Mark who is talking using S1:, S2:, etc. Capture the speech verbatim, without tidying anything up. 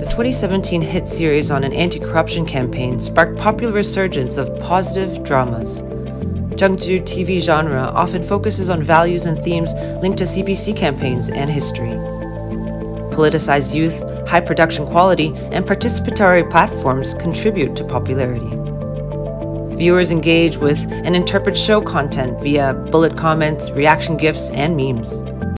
S1: The twenty seventeen hit series on an anti-corruption campaign sparked popular resurgence of positive dramas. Jeongju T V genre often focuses on values and themes linked to C P C campaigns and history. Politicized youth, high production quality, and participatory platforms contribute to popularity. Viewers engage with and interpret show content via bullet comments, reaction GIFs, and memes.